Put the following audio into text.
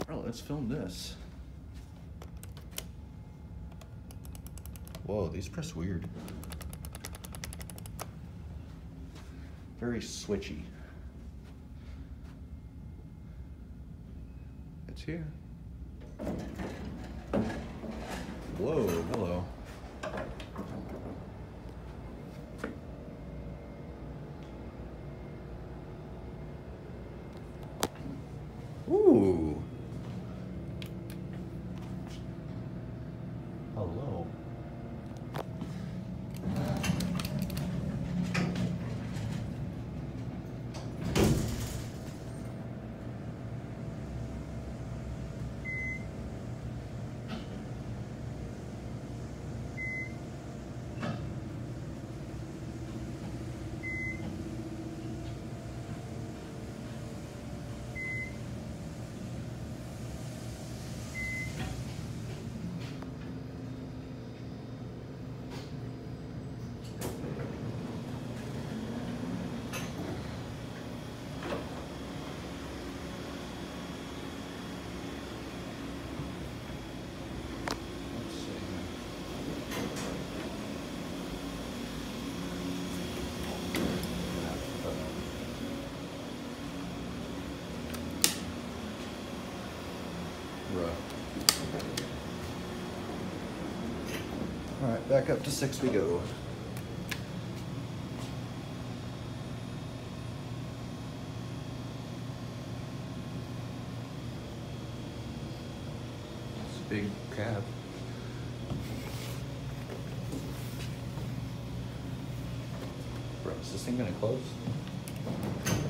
Oh, let's film this. Whoa, these press weird. Very switchy. It's here. Whoa, hello. Ooh. Hello. All right, back up to 6 we go. It's a big cab. Bro, is this thing gonna close?